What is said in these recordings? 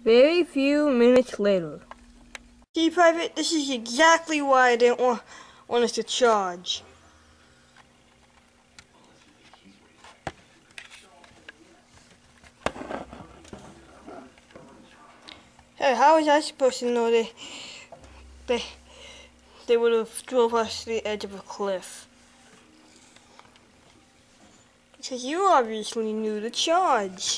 Very few minutes later. See, Private, this is exactly why I didn't want us to charge. Hey, how was I supposed to know they would have drove us to the edge of a cliff? Because you obviously knew the charge.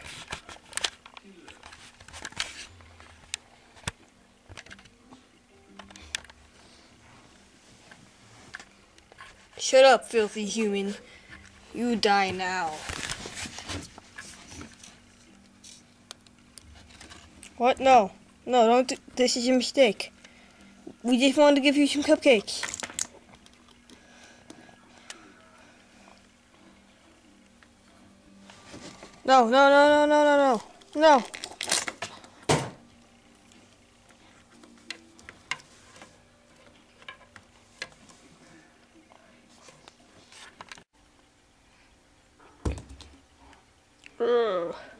Shut up, filthy human. You die now. What? No. No, don't this is a mistake. We just wanted to give you some cupcakes. No, no, no, no, no, no, no. No. Ugh.